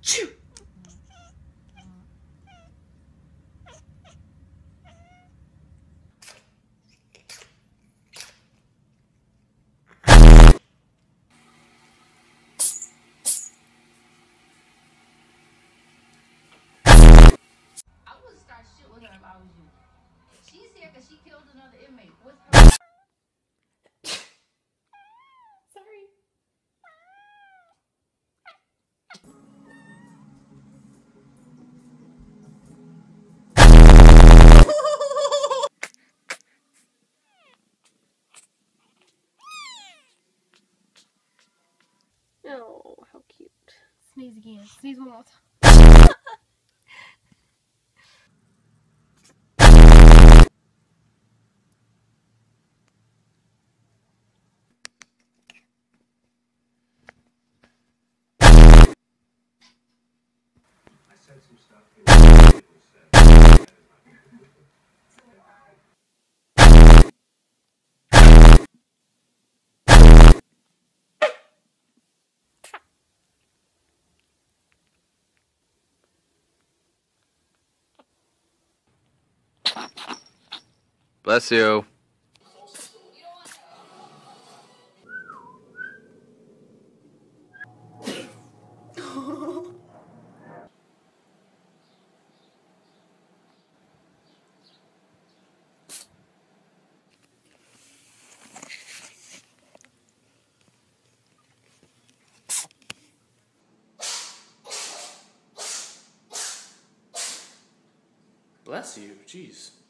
Shoo! Shit with her if I was you. She's here because she killed another inmate. What's her? Sorry. Oh, how cute. Sneeze again. Sneeze one more time. Said some stuff here. Bless you. Bless you, jeez.